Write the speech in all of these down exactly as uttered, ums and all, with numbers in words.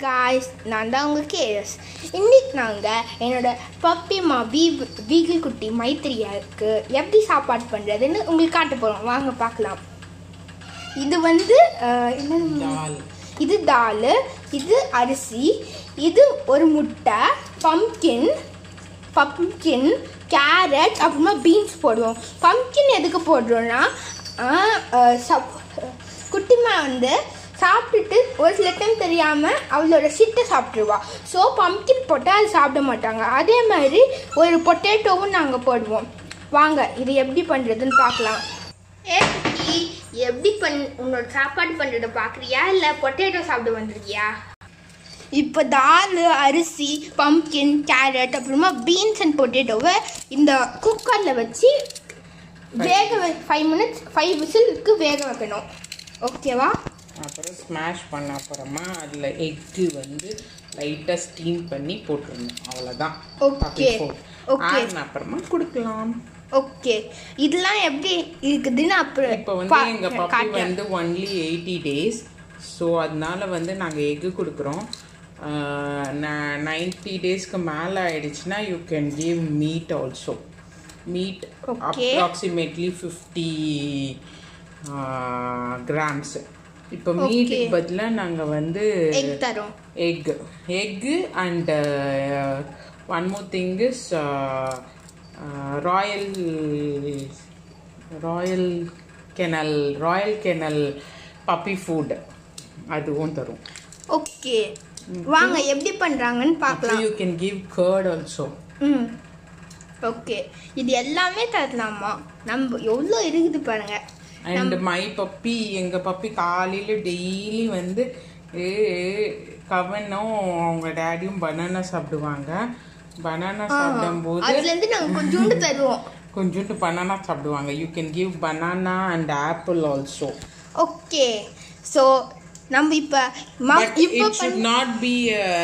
guys, நான் தான் உங்கள் கேஎஸ். இன்னைக்கு நாங்கள் என்னோட பப்பிமா பீ பீகிள் குட்டி மைத்திரியாவுக்கு எப்படி சாப்பாடு பண்ணுறதுன்னு உங்களுக்கு காட்ட போகிறோம். வாங்க பார்க்கலாம். இது வந்து என்ன, இது தால், இது அரிசி, இது ஒரு முட்டை, பம்கின் பம்கின் கேரட், அப்புறமா பீன்ஸ் போடுவோம். பம்கின் எதுக்கு போடுறோன்னா, குட்டிமா வந்து சாப்பிட்டுட்டு ஒரு சில டைம் தெரியாமல் அவளோட ஷிட்டை சாப்பிட்ருவா. ஸோ பம்கின் போட்டால் அது சாப்பிட மாட்டாங்க. அதே மாதிரி ஒரு பொட்டேட்டோவும் நாங்கள் போடுவோம். வாங்க இது எப்படி பண்ணுறதுன்னு பார்க்கலாம். ஏ குட்டி, எப்படி பண் உன்னோட சாப்பாடு பண்ணுறதை பார்க்குறியா இல்லை பொட்டேட்டோ சாப்பிட வந்துருக்கியா? இப்போ தால், அரிசி, பம்கின், கேரட், அப்புறமா பீன்ஸ் அண்ட் பொட்டேட்டோவை இந்த குக்கரில் வச்சு வேக வை ஃபைவ் மினிட்ஸ் ஃபைவ் விசிலுக்கு வேக வைக்கணும். ஓகேவா? அப்புறம் ஸ்மாஷ் பண்ண அப்புறமா அதில் எக்கு வந்து லைட்டாக ஸ்டீம் பண்ணி போட்டுருணும். அவ்வளோதான். ஓகே ஓகே அப்புறமா கொடுக்கலாம். ஓகே, இதெல்லாம் எப்படி இருக்குதுன்னு அப்புறம் இப்போ வந்து எங்கள் பப்பி வந்து ஒன்லி எயிட்டி டேஸ். ஸோ அதனால வந்து நாங்கள் எக்கு கொடுக்குறோம். நைன்டி டேஸ்க்கு மேலே ஆயிடுச்சுன்னா you can give meat also. Meat approximately fifty grams. இப்போ மீட்டுக்கு பதிலாக நாங்கள் வந்து எக் தரோம். Egg egg and one more thing is Royal Royal Canin Royal Canin puppy food அதுவும் தரும். ஓகே, வாங்க எப்படி பண்ணுறாங்கன்னு பார்க்கலாம். You can give curd also. Hmm okay, இது எல்லாமே தரலாமா? நம்ம எவ்வளோ இருக்குது பாருங்க. அண்ட் மை பப்பி, எங்கள் பப்பி காலையில் டெய்லி வந்து கவனும் அவங்க டேடியும் பனானா சாப்பிடுவாங்க. பனானா சாப்பிடும் போது அதுலேருந்து நாங்கள் கொஞ்சோண்டு தருவோம். கொஞ்சோண்டு பனானா சாப்பிடுவாங்க. You can give banana and apple also. Okay, so நம்ம இப்போ it should not be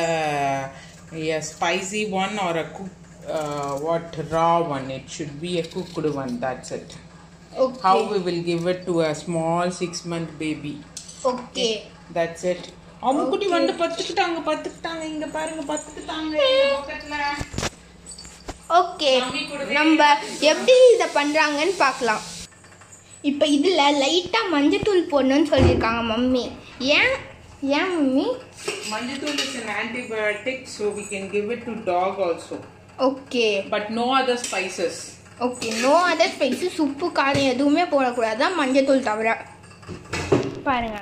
a spicy one or a cook uh, what raw one. It should be a cooked one. That's it. Okay. How we will give it to a small six month baby. Okay. That's it. அவங்க குட்டி வந்து பத்துக்கிட்டாங்க பத்துக்கிட்டாங்க இங்க பாருங்க பத்துக்கிட்டாங்க பக்கத்துல. Okay, நம்ம எப்படி இதை பண்ணுறாங்கன்னு பார்க்கலாம். இப்போ இதில் லைட்டாக மஞ்சத்தூள் போடணும்னு சொல்லியிருக்காங்க மம்மி. ஏன் ஏன் மம்மி? மஞ்சத்தூள் is an antibiotic, so we can give it to dog also. Okay. But no other spices. Okay, no other spices. உப்பு காரம் எதுவுமே போடக்கூடாது, மஞ்சத்தூள் தவிர. பாருங்க.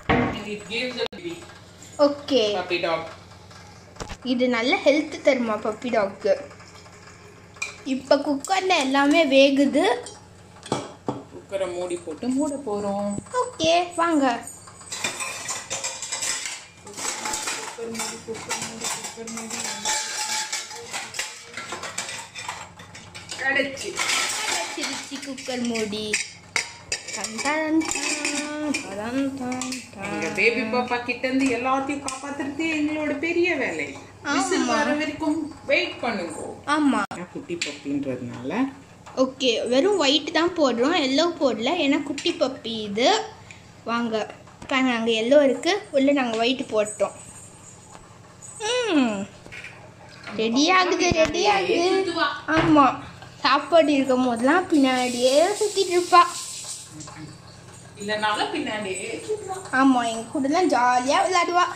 ஓகே, பப்பி டாக் இது நல்ல ஹெல்த் தருமா பப்பி டாக்கு. இப்போ குக்கரில் எல்லாமே வேகுது. குக்கரை மூடி போட்டு மூட போகிறோம். ஓகே வாங்க. குக்கர் மூடி குக்கர் மூடி குக்கர் மூடி கடைச்சி கடைச்சிருச்சு குக்கர் மூடி. எங்க பேபி பாப்பா கிட்ட இருந்து எல்லாத்தையும் காப்பாத்துறது எங்களோட பெரிய வேலை. விசில் வர வரைக்கும் வெயிட் பண்ணுங்க. ஆமா, குட்டி பப்பின்றதுனால. ஓகே, வெறும் ஒயிட் தான் போடுறோம், எல்லோ போடல, ஏன்னா குட்டி பப்பி இது. வாங்க பாருங்க, நாங்கள் எல்லோ இருக்கு, உள்ள நாங்கள் ஒயிட் போட்டோம். ம் ரெடி ஆகுது ரெடி ஆகுது. ஆமாம், சாப்பாடு இருக்கும் போதெல்லாம் பின்னாடியே சுற்றிட்டு இருப்பா. இல்லைனாலும் பின்னாடியே. ஆமாம், எங்கள் கூடலாம் ஜாலியாக விளையாடுவா.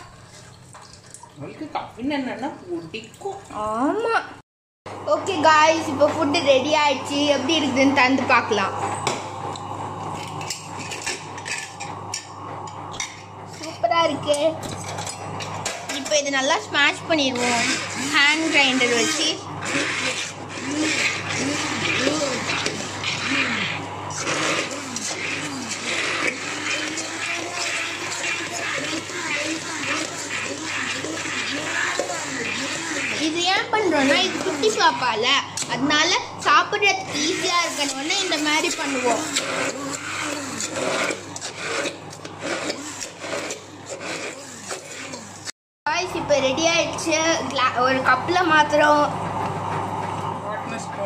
பிடிக்கும். ஆமாம். ஓகே காய்ஸ், இப்போ ஃபுட்டு ரெடி ஆயிடுச்சு. எப்படி இருக்குதுன்னு தந்து பார்க்கலாம். சூப்பராக இருக்கு. இப்போ இதை நல்லா ஸ்மாஷ் பண்ணிடுவோம் ஹேண்ட் கிரைண்டர் வச்சு. இது ஏன் பண்ணுறோன்னா, இது குட்டி பாப்பால, அதனால சாப்பிட்றதுக்கு ஈஸியாக இருக்கணும்னு இந்த மாதிரி பண்ணுவோம். காய்ஸ் இப்போ ரெடி ஆயிடுச்சு. ஒரு கப்பில் மாத்திரம்.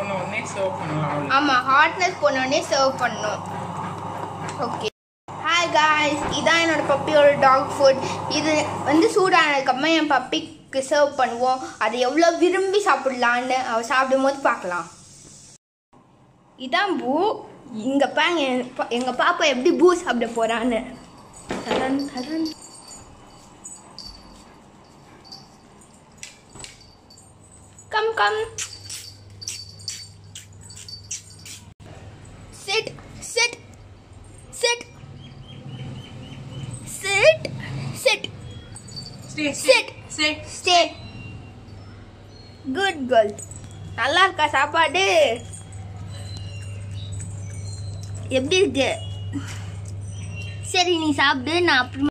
ஆமாம், ஹாட்னஸ் போனோடனே சர்வ் பண்ணணும். ஓகே, ஹாய் காய்ஸ், இதான் என்னோட பப்பியோட டாக் ஃபுட். இது வந்து சூடானதுக்கப்புறமா என் பப்பிக்கு சர்வ் பண்ணுவோம். அதை எவ்வளோ விரும்பி சாப்பிடலான்னு அவள் சாப்பிடும் போது பார்க்கலாம். இதான் பூ. இங்கே பாங்க எங்கள் பாப்பா எப்படி பூ சாப்பிட போகிறான்னு. தரன் தரன் come come. Sit, sit, sit, sit, sit, Stay, sit, stay. stay. Good girl. நல்லா இருக்கா சாப்பாடு? எப்படி இருக்கு? சரி, நீ சாப்பிடு, நான் அப்புறமா